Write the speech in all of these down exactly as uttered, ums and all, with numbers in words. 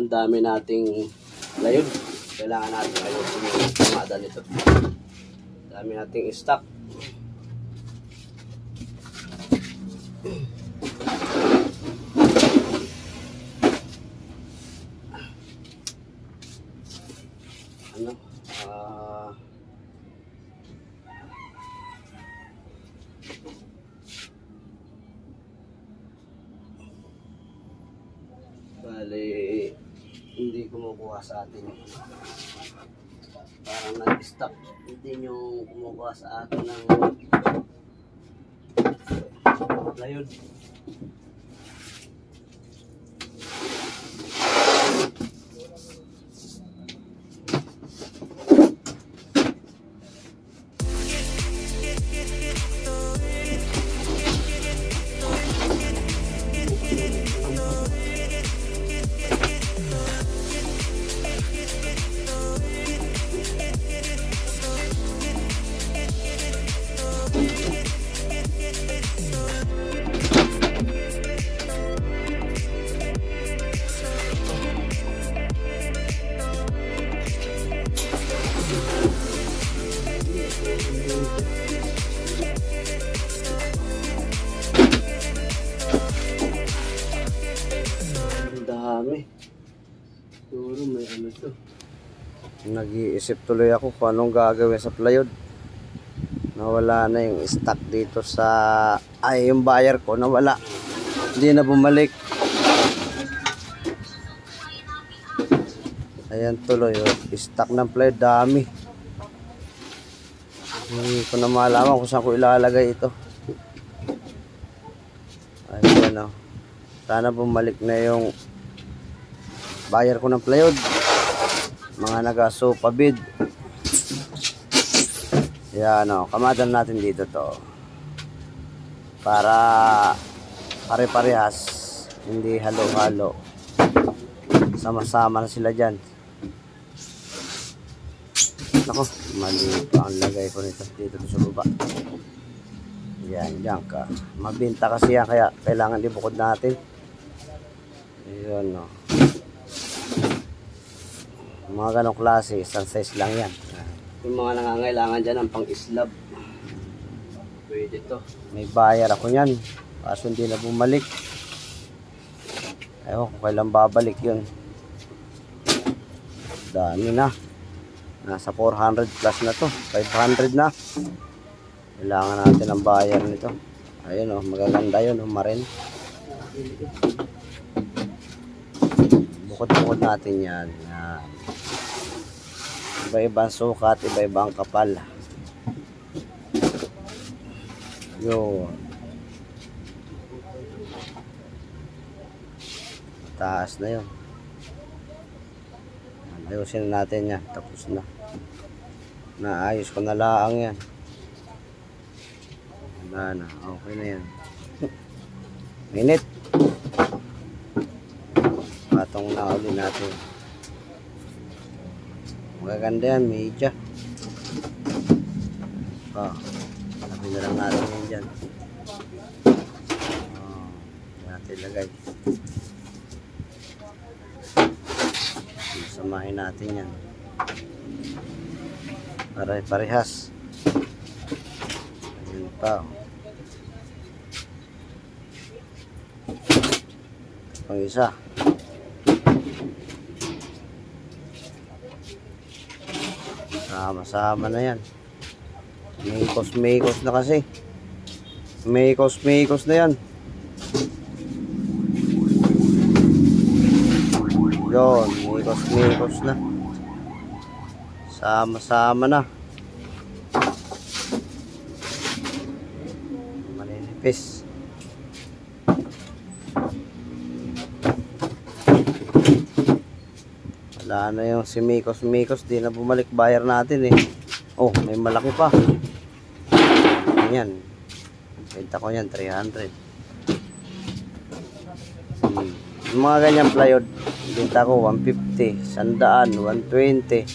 ang dami nating layon. Kailangan natin ayusin yung pamada nito. Dami nating stock. Ano? Ah... Uh, Bali, hindi kumukuha sa atin. Parang nag-stop. Hindi nyo kumukuha sa atin ng layon. Dami. Siguro may ano to. Nag-iisip tuloy ako kung anong gagawin sa plywood. Nawala na yung stock dito sa... Ay, yung buyer ko nawala. Hindi na bumalik. Ayan tuloy. Oh. Stock ng plywood. Dami. Hindi ko na malaman kung saan ko ilalagay ito. Ayan o. Oh. Sana bumalik na yung buyer ko ng plywood. Mga naga-sofa bid. Yan o. Kamadan natin dito to. Para pare-parehas. Hindi halo-halo. Sama-sama na sila dyan. Nako. Mali pa ang lagay ko nito. Dito sa baba. Yan. Yan ka. Mabinta kasi yan. Kaya kailangan ibukod natin. Yan o. Mga ganong klase, isang size lang yan. Yung mga nangangailangan dyan ng pang-islab, pwede to. May bayar ako yan, kaso hindi na bumalik. Ewan kung kailan babalik yun. Dami na. Nasa four hundred plus na to, five hundred na. Kailangan natin ang bayar nito. Ayun o, magaganda yun o, marin. Bukod-bukod natin yan. Yan. Iba-ibang sukat, iba-ibang kapal. Yun. Taas na yun. Ayusin na natin yan. Tapos na. Naayos ko na laang yan. Wala na. Okay na yan. Minute. Patong na uli natin. Magaganda yan, media. Oh, sabi na lang natin yan dyan. Oh, natin lagay. Samahin natin yan. Pare-parehas. Ayun pa. Pang isa. Sama-sama na yan. Mekos-mekos na kasi. Mekos-mekos na yan. Yun, mekos-mekos na. Sama-sama na. Maninipis. Wala na yung si Mikos-Mikos, di na bumalik buyer natin eh. Oh, may malaki pa. Ayan. Benta ko yan, three hundred. Hmm. Yung mga ganyan plywood, benta ko one fifty, one hundred, one twenty.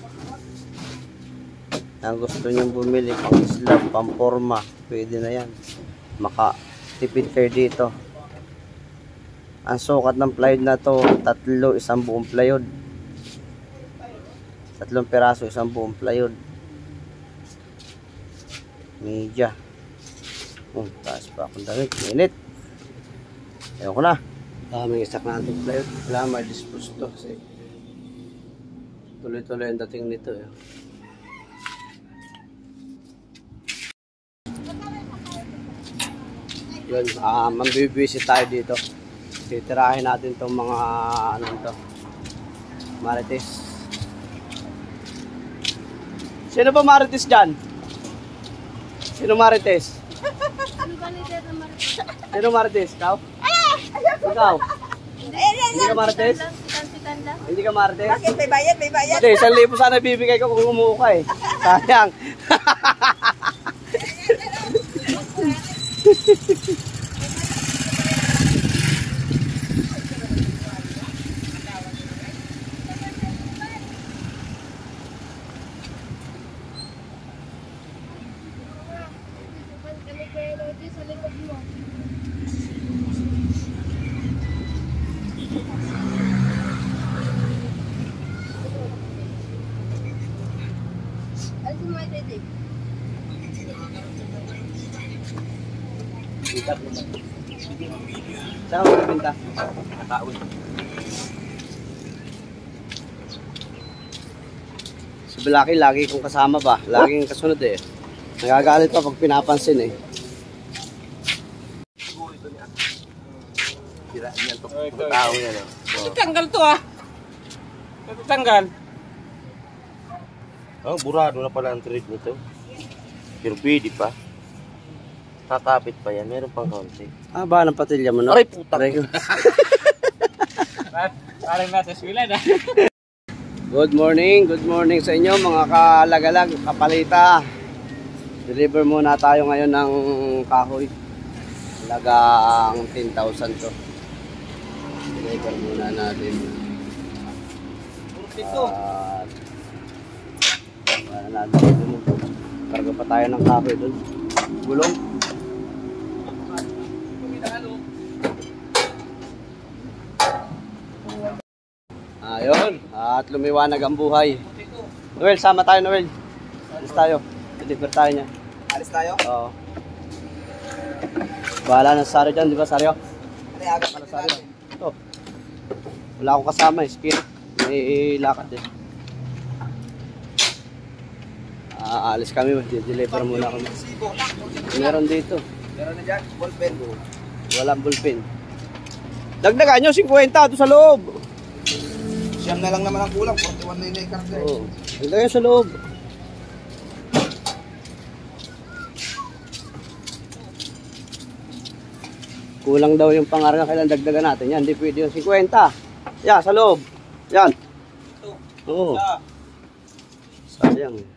Ang gusto nyong bumili pang slab, pang forma, pwede na yan. Makatipid kayo dito. Ang sukat ng plywood na to, tatlo, isang buong plywood. Tatlong piraso, isang buong plywood. Media. Oh, taas pa akong damit. Minit. Ewan ko na. Daming istak na itong plywood. Wala, may dispose to. Kasi tuloy-tuloy ang dating nito. Eh. Yun, uh, mambibisit tayo dito. Titirahin natin itong mga ano ito, marites. Sino ba marites dyan? Sino marites? Sino marites? Ikaw? Ikaw? Hindi ka marites? Hindi ka marites? Bakit? May bayad, may bayad. Hindi, isang libo sana bibigay ko kung umuho ka eh. Sayang. Saan mo nabinta? Nakaon. Si Blackie, lagi kong kasama ba? Laging kasunod eh. Nagagalit pa pag pinapansin eh. Tira niyan to. Tao yan eh. Tanggal to ah. Tanggal. Oh, burado na pala ang trade nito. Pero pwede pa. Kakapit pa yan. Meron pang konti. Ah, ba ng patilya mo no? Aray, putak. Parang nasa eskwela na. Good morning, good morning sa inyo mga kalagalag, kapalita. Deliver muna tayo ngayon ng kahoy. Halagang ten thousand to. Deliver muna natin. At wala natin. Karga pa tayo ng kahoy doon. Gulong. Ayun, at lumiwanag ang buhay. Noel, sama tayo Noel. Alis tayo. Deliver tayo niya. Alis tayo? Oo. Bahala na sa Sario dyan, di ba Sario? Ano yung agad Ano Sario? Ito. Wala akong kasama eh, skill. May lakad eh. Aalis kami, deliver muna kami. Meron dito. Meron na dyan, ballpen. Walang bullpen. Dagdagan nyo, fifty ito sa loob. Siyam na lang naman ang kulang, forty-one na yun na yung karga. Oo. Dagdagan sa loob. Kulang daw yung pangarga, kailan dagdagan natin yan. Hindi pwede yung fifty. Yan, sa loob. Yan. Oo. Sayang.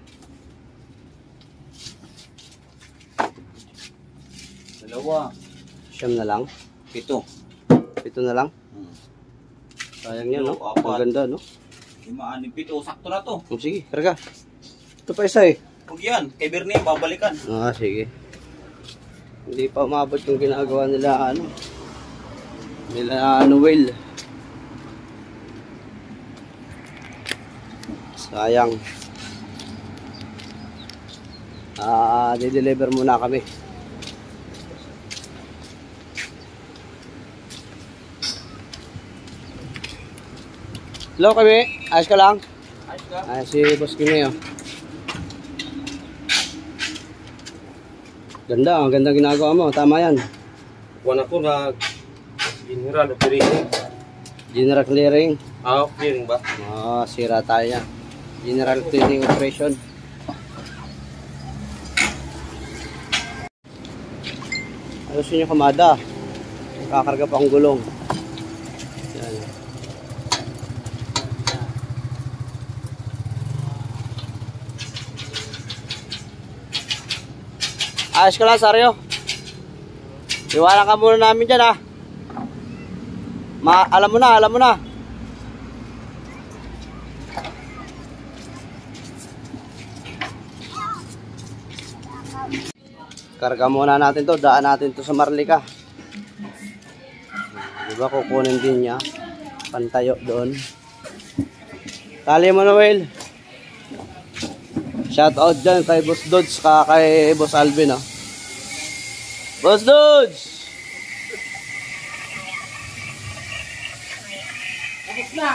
Dalawa. Siyam na lang. Pito. Pito na lang. Hmm. Sayang yan, no? Pito, apat. Ang ganda, no? Lima, anim, pito. Sakto na to. Oh, sige, karga. Ito pa isa eh. Huwag yan. Kay Bernie, babalikan. Ah, sige. Hindi pa umabot yung ginagawa nila, ano. Nila, Noel. Sayang. Ah, di-deliver muna kami. Hello kami, ayos ka lang? Ayos ka? Ayos si Boss Kimi oh. Ganda, ang ganda ginagawa mo, tama yan. Kuwan ako na general operating. General clearing. Ah, clearing ba? Ah, sira tayo yan. General clearing operation. Ayusin nyo kamada. Kakarga pa ang gulong. Yan. Ayos ka lang, Sario. Iwanan ka muna namin dyan, ha. Ma alam mo na, alam mo na. Karga muna natin to, daan natin to sa Marlica. Diba kukunin din niya. Pantayo doon. Tali mo, Noel. Shout out dyan kay Boss Dodge, kay Boss Alvin, oh. Boss Dodge! Tapos na!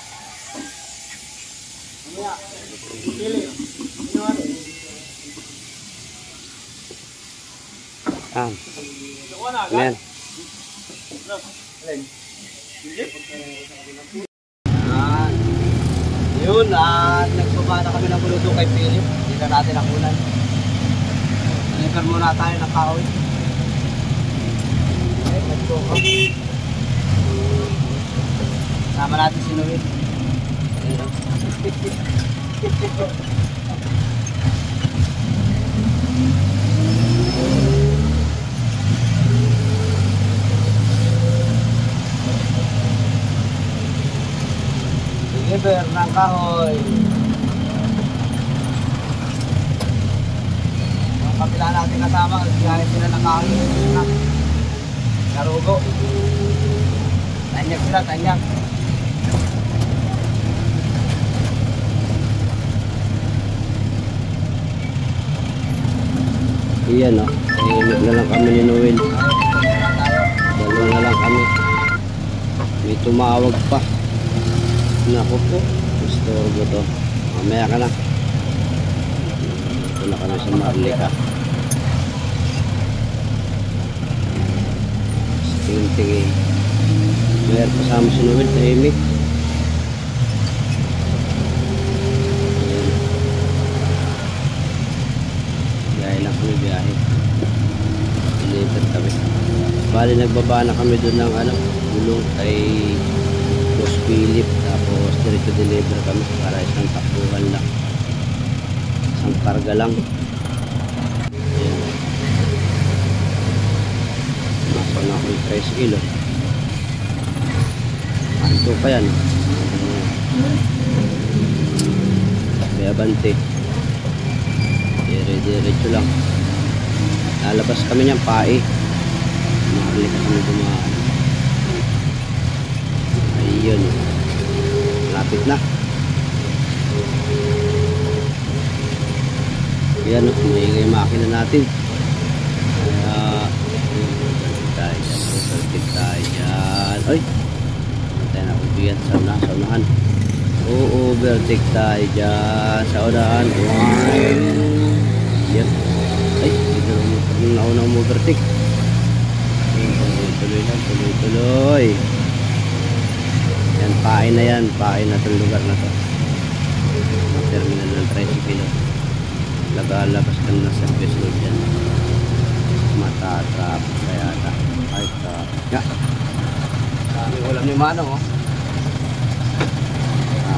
Ah. Amen. Ah. Yun, at nagbaba na kami ng buludo kay Philip. Dito natin ang ulan. Deliver muna tayo ng kahoy. Okay, let's go. Sama natin si Noel. Deliver ng kahoy. Ang kapila natin kasama, gaya sila ng kahoy. Narugo. Tanyag sila, tanyag. Iyan, o. Ihimik na lang kami ni Noel. Dalawa na lang kami. May tumawag pa. Naku po. Gusto ko to. Mamaya ka na. Ito na ka na sa Marlica. Tingin-tingin. Mayroon kasama si Noel. Tahimik. Biyahe lang kami, biyahe. Deliver kami. Bali nagbaba na kami doon ng ano, gulong kay Boss Philip. Tapos diretso deliver kami para isang takbuhan lang. Isang karga lang. Ayan. Nasa na ako yung tres kilo. Anto pa yan. Kaya bante. Dire-diretso lang. Lalabas kami niyang pae. Mahalik kami dumaan. Ayun. Lapit na. Ayan, maingay makina natin. Kaya tayo dyan. tayo dyan. Ay! Tayo na kubiyan sa una, sa unahan. Oo, overtake tayo dyan. Sa unahan. Yan. Ay, dito na naunang overtake. Tuloy-tuloy lang, tuloy-tuloy. Yan, pain na yan. Pain na itong lugar na to. Ang terminal ng tricycle. Lagalabas ka na sa service road dyan. Matatrap kaya ata. Ay, traffic nga. Sabi ko lang ni Manong, oh. Ah.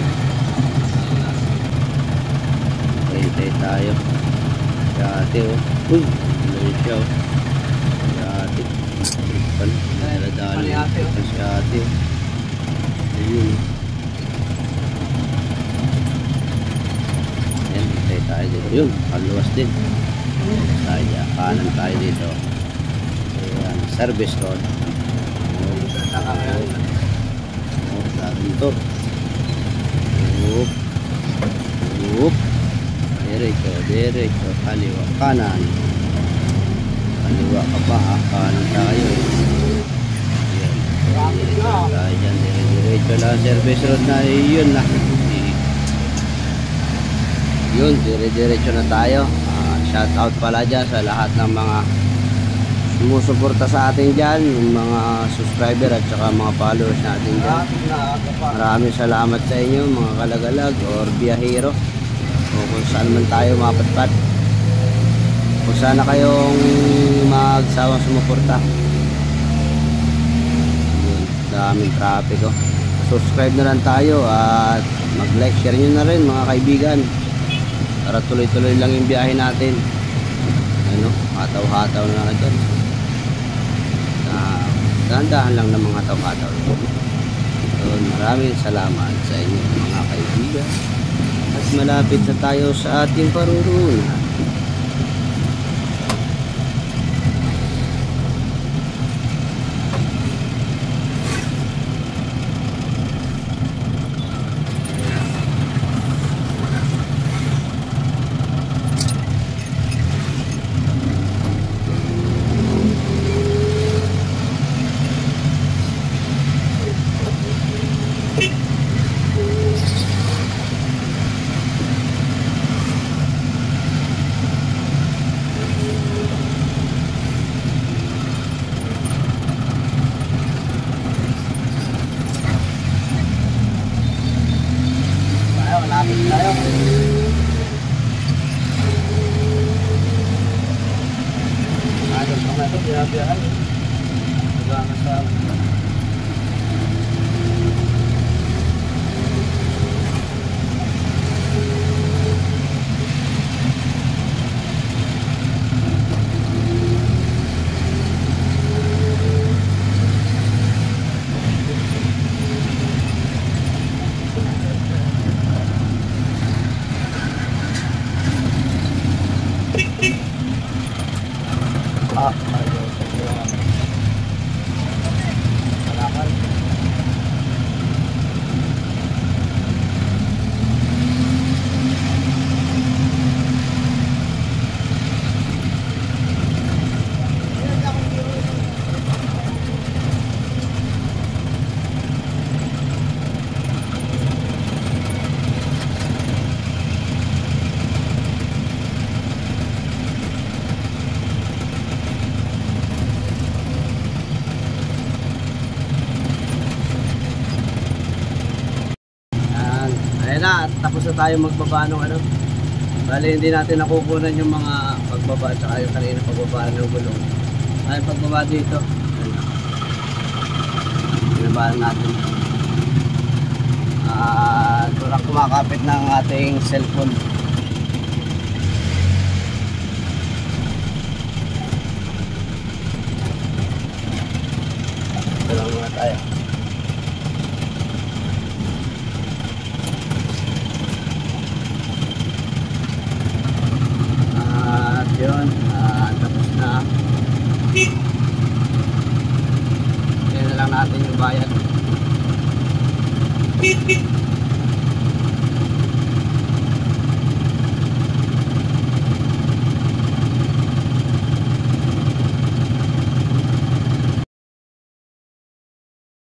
Hintay tayo. Yate, oh. Uy, tuloy siya, oh. Yate. Tripan. Naradalo yung si ate, oh. Ayun, oh. Ayan, hintay tayo dito. Yun, kaluwas din. Tayo dyan, kanan tayo dito. Ayan, service road. Nakakaroon. Oh, sabi ito. Oop. Oop. Diretso, diretso. Kaliwa, kanan. Kaliwa ka pa, ha? Kanan tayo. Ayan. Tayo dyan, diretso lang. Service road na, yun na. Yun, dire-diretso na tayo. Uh, shout out pala dyan sa lahat ng mga sumusuporta sa atin dyan, yung mga subscriber at saka mga followers natin dyan. Maraming salamat sa inyo mga kalagalag or biyahero o kung saan man tayo mapatpat. Kung sana kayong magsawang sumuporta. Yun, daming traffic, oh. Subscribe na lang tayo at mag-like, share nyo na rin mga kaibigan para tuloy-tuloy lang yung biyahe natin. Ano, hataw-hataw na dyan. Uh, dahan-dahan lang ng mga hataw-hataw. So, maraming salamat sa inyo mga kaibigan. At malapit na tayo sa ating paruruna. ito, binabiyahan. Wala na sa... Ah, ayun. Malakan. Yan. Ayan na, tapos na tayo magbaba ng ano. Bali, hindi natin nakukunan yung mga pagbaba at saka yung kanina pagbaba ng gulong. Ay, pagbaba dito. Binabaan natin. Ah, ito lang kumakapit ng ating cellphone. Ito lang muna tayo. At yun, ah, tapos na. Yan na lang natin yung bayad.